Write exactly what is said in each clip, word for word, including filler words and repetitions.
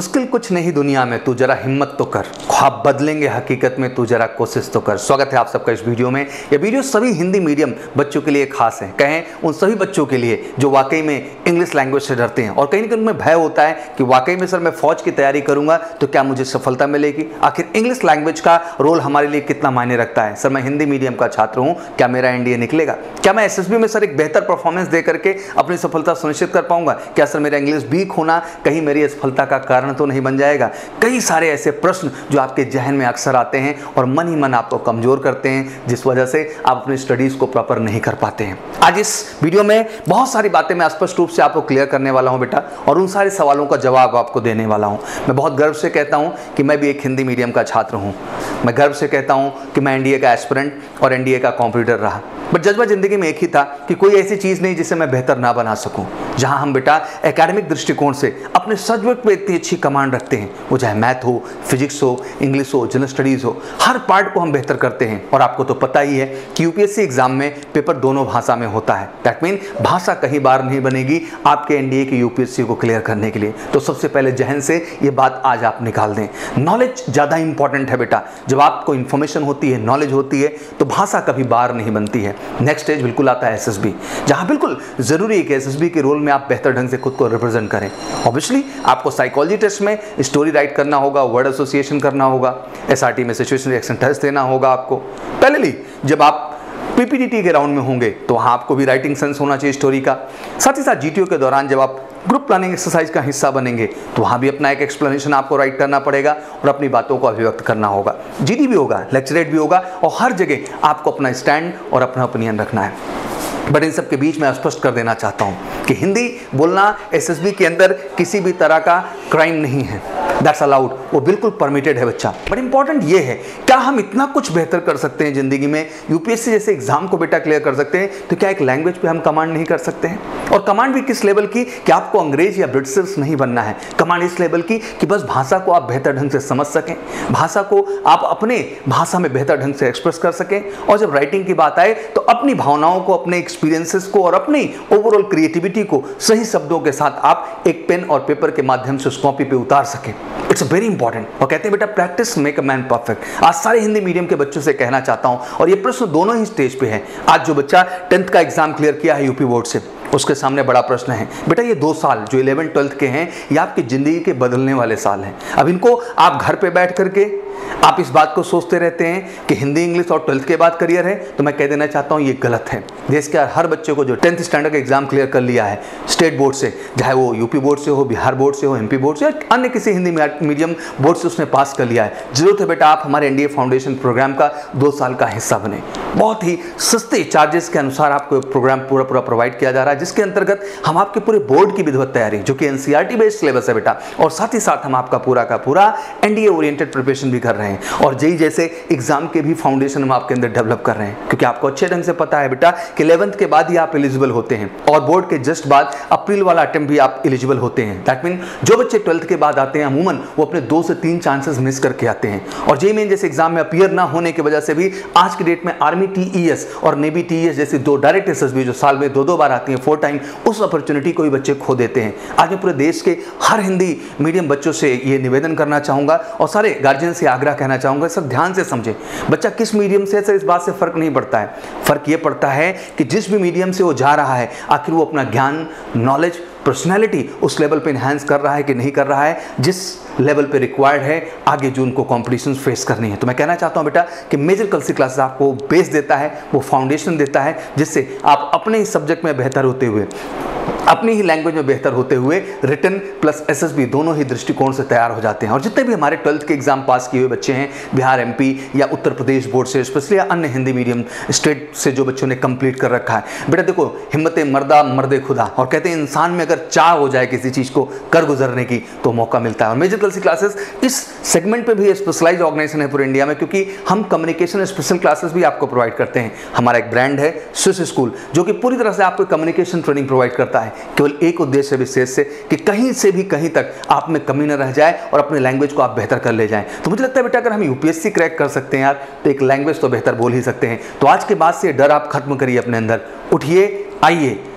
मुश्किल कुछ नहीं दुनिया में, तू जरा हिम्मत तो कर, ख्वाब बदलेंगे हकीकत में, तू जरा कोशिश तो कर। स्वागत है आप सबका इस वीडियो में। यह वीडियो सभी हिंदी मीडियम बच्चों के लिए खास है, कहें उन सभी बच्चों के लिए जो वाकई में इंग्लिश लैंग्वेज से डरते हैं और कहीं ना कहीं उनमें भय होता है कि वाकई में सर मैं फौज की तैयारी करूंगा तो क्या मुझे सफलता मिलेगी, आखिर इंग्लिश लैंग्वेज का रोल हमारे लिए कितना मायने रखता है। सर मैं हिंदी मीडियम का छात्र हूँ, क्या मेरा एनडीए निकलेगा, क्या मैं एसएसबी में सर एक बेहतर परफॉर्मेंस दे करके अपनी सफलता सुनिश्चित कर पाऊंगा, क्या सर मेरा इंग्लिश वीक होना कहीं मेरी असफलता का कारण तो नहीं बन जाएगा। कई सारे ऐसे प्रश्न जो आपके जहन में अक्सर आते हैं और मन ही मन आपको कमजोर करते हैं, जिस वजह से आप अपनी स्टडीज को प्रॉपर नहीं कर पाते हैं। आज इस वीडियो में बहुत सारी बातें मैं स्पष्ट रूप से आपको क्लियर करने वाला हूं बेटा, और उन सारे सवालों का जवाब आपको देने वाला हूं। मैं बहुत गर्व से कहता हूं कि मैं भी एक हिंदी मीडियम का छात्र हूं। मैं गर्व से कहता हूं कि मैं एनडीए का एस्पिरेंट और एनडीए का कॉम्पिटिटर रहा, बट जज्बा जिंदगी में एक ही था कि कोई ऐसी चीज नहीं जिसे मैं बेहतर ना बना सकूं। जहां हम बेटा एकेडमिक दृष्टिकोण से अपने सब्जेक्ट पे इतनी अच्छी कमांड रखते हैं, वो चाहे मैथ हो, फिजिक्स हो, इंग्लिश हो, जनरल स्टडीज हो, हर पार्ट को हम बेहतर करते हैं। और आपको तो पता ही है कि यूपीएससी एग्जाम में पेपर दोनों भाषा में होता है। दैट मीन भाषा कहीं बार नहीं बनेगी आपके एनडीए की यूपीएससी को क्लियर करने के लिए। तो सबसे पहले जहन से ये बात आज आप निकाल दें, नॉलेज ज्यादा इंपॉर्टेंट है बेटा। जब आपको इंफॉर्मेशन होती है, नॉलेज होती है, तो भाषा कभी बार नहीं बनती है। नेक्स्ट स्टेज बिल्कुल आता है एसएसबी, जहां बिल्कुल जरूरी है कि एसएसबी के रोल में आप बेहतर ढंग से खुद को रिप्रेजेंट करें। ऑब्वियसली आपको साइकोलॉजी टेस्ट में स्टोरी राइट करना होगा, वर्ड एसोसिएशन करना होगा, एसआरटी में सिचुएशन रिएक्शन टेस्ट देना होगा आपको। पहले जब आप पीपीटीटी के राउंड में होंगे तो वहां आपको भी राइटिंग सेंस होना चाहिए स्टोरी का। साथ ही साथ जीटीओ के दौरान जब आप ग्रुप प्लानिंग एक्सरसाइज का हिस्सा बनेंगे तो वहां भी अपना एक एक्सप्लेनेशन आपको राइट करना पड़ेगा और अपनी बातों को अभिव्यक्त करना होगा। जीडी भी होगा, लेक्चरेट भी होगा, और हर जगह आपको अपना स्टैंड और अपना ओपिनियन रखना है। बट इन सब के बीच मैं स्पष्ट कर देना चाहता हूं कि हिंदी बोलना एसएसबी के अंदर किसी भी तरह का क्राइम नहीं है। दैट्स अलाउड, वो बिल्कुल परमिटेड है बच्चा। बट इंपॉर्टेंट ये है, क्या हम इतना कुछ बेहतर कर सकते हैं जिंदगी में, यूपीएससी जैसे एग्जाम को बेटा क्लियर कर सकते हैं, तो क्या एक लैंग्वेज पे हम कमांड नहीं कर सकते हैं? और कमांड भी किस लेवल की कि आपको अंग्रेज या ब्रिटिशर्स नहीं बनना है। कमांड इस लेवल की कि बस भाषा को आप बेहतर ढंग से समझ सकें, भाषा को आप अपने भाषा में बेहतर ढंग से एक्सप्रेस कर सकें, और जब राइटिंग की बात आए तो अपनी भावनाओं को, अपने एक्सपीरियंसेस को और अपनी ओवरऑल क्रिएटिविटी को सही शब्दों के साथ आप एक पेन और पेपर के माध्यम से उस कॉपी पे उतार सकें। It's very important. और कहते हैं बेटा practice make a man perfect. आज सारे हिंदी मीडियम के बच्चों से कहना चाहता हूं, और ये प्रश्न दोनों ही स्टेज पे है। आज जो बच्चा टेंथ का एग्जाम क्लियर किया है यूपी बोर्ड से, उसके सामने बड़ा प्रश्न है बेटा, ये दो साल जो इलेवन ट्वेल्थ के हैं ये आपकी जिंदगी के बदलने वाले साल हैं। अब इनको आप घर पे बैठ करके आप इस बात को सोचते रहते हैं कि हिंदी इंग्लिश और ट्वेल्थ के बाद करियर है, तो मैं कह देना चाहता हूं ये गलत है। देश के हर बच्चे को जो टेंथ स्टैंडर्ड का एग्जाम क्लियर कर लिया है स्टेट बोर्ड से, चाहे वो यूपी बोर्ड से हो, बिहार बोर्ड से हो, एमपी बोर्ड से, या अन्य किसी हिंदी मीडियम बोर्ड से उसने पास कर लिया है, जरूरत है बेटा आप हमारे एनडीए फाउंडेशन प्रोग्राम का दो साल का हिस्सा बने। बहुत ही सस्ते चार्जेस के अनुसार आपको प्रोग्राम पूरा पूरा प्रोवाइड किया जा रहा है, जिसके अंतर्गत हम आपके पूरे बोर्ड की विधिवत तैयारी, जो कि एनसीईआरटी बेस्ड सिलेबस है बेटा, और साथ ही साथ हम आपका पूरा का पूरा एनडीए ओरिएंटेड प्रिपरेशन भी कर रहे हैं, और जेई जैसे एग्जाम के भी फाउंडेशन हम आपके अंदर डेवलप कर रहे हैं। क्योंकि आपको अच्छे ढंग से पता है बेटा कि इलेवेंथ के बाद ही आप एलिजिबल होते हैं, और बोर्ड के जस्ट बाद अप्रैल वाला अटेम्प्ट भी आप एलिजिबल होते हैं। दैट मीन जो बच्चे ट्वेल्थ के बाद आते हैं अमूमन वो अपने दो से तीन चांसेस मिस करके आते हैं, और जेई मेन जैसे एग्जाम में अपीयर ना होने की वजह से भी आज की डेट में आर्मी टीईएस और नेवी टीईएस जैसी दो डायरेक्ट एसएसबी जो साल में दो दो बार आती हैं, फोर टाइम, उस अपॉर्चुनिटी को भी बच्चे खो देते हैं। आज मैं पूरे देश के हर हिंदी मीडियम बच्चों से ये निवेदन करना चाहूंगा और सारे गार्जियन से आग्रह कहना चाहूंगा, सर ध्यान से समझे, बच्चा किस मीडियम से, सर इस बात से फर्क नहीं पड़ता है। फर्क ये पड़ता है कि जिस भी मीडियम से वो जा रहा है, आखिर वो अपना ज्ञान, नॉलेज, पर्सनैलिटी उस लेवल पे इन्हांस कर रहा है कि नहीं कर रहा है, जिस लेवल पे रिक्वायर्ड है आगे जो उनको कॉम्पिटिशन फेस करनी है। तो मैं कहना चाहता हूं बेटा कि मेजर कल्सी क्लासेस आपको बेस देता है, वो फाउंडेशन देता है, जिससे आप अपने ही सब्जेक्ट में बेहतर होते हुए, अपनी ही लैंग्वेज में बेहतर होते हुए रिटन प्लस एसएसबी दोनों ही दृष्टिकोण से तैयार हो जाते हैं। और जितने भी हमारे ट्वेल्थ के एग्जाम पास किए हुए बच्चे हैं बिहार, एमपी या उत्तर प्रदेश बोर्ड से, स्पेशली अन्य हिंदी मीडियम स्टेट से जो बच्चों ने कंप्लीट कर रखा है, बेटा देखो हिम्मत मर्दा मर्दे खुदा, और कहते हैं इंसान में अगर चाह हो जाए किसी चीज को कर गुजरने की तो मौका मिलता है। और मेजर कल्सी क्लासेस इस सेगमेंट पे भी स्पेशलाइज ऑर्गेनाइजेशन है पूरे इंडिया में, क्योंकि हम कम्युनिकेशन स्पेशल क्लासेस भी आपको प्रोवाइड करते हैं। हमारा एक ब्रांड है स्विस स्कूल, जो कि पूरी तरह से आपको कम्युनिकेशन ट्रेनिंग प्रोवाइड करता है, केवल एक उद्देश्य विशेष से कि कहीं से भी कहीं तक आप में कमी न रह जाए और अपने लैंग्वेज को आप बेहतर कर ले जाएं। तो मुझे लगता है बेटा अगर हम यूपीएससी क्रैक कर सकते हैं यार, तो एक लैंग्वेज तो बेहतर बोल ही सकते हैं। तो आज के बाद से डर आप खत्म करिए अपने अंदर, उठिए, आइए,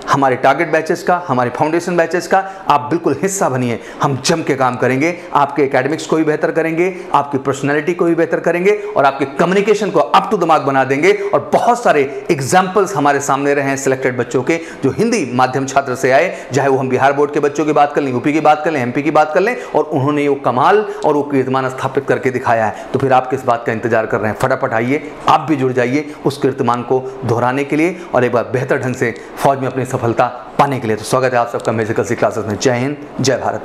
हमारे टारगेट बैचेस का, हमारे फाउंडेशन बैचेस का आप बिल्कुल हिस्सा बनिए। हम जम के काम करेंगे, आपके एकेडमिक्स को भी बेहतर करेंगे, आपकी पर्सनैलिटी को भी बेहतर करेंगे और आपके कम्युनिकेशन को अप टू दिमाग बना देंगे। और बहुत सारे एग्जाम्पल्स हमारे सामने रहे हैं सिलेक्टेड बच्चों के जो हिंदी माध्यम छात्र से आए, चाहे वो हम बिहार बोर्ड के बच्चों की बात कर लें, यूपी की बात कर लें, एमपी की बात कर लें, और उन्होंने वो कमाल और वो कीर्तिमान स्थापित करके दिखाया है। तो फिर आप किस बात का इंतजार कर रहे हैं? फटाफट आइए, आप भी जुड़ जाइए उस कीर्तिमान को दोहराने के लिए और एक बार बेहतर ढंग से फौज में अपनी सफलता पाने के लिए। तो स्वागत है आप सबका म्यूजिकल सी क्लासेस में। जय हिंद, जय भारत।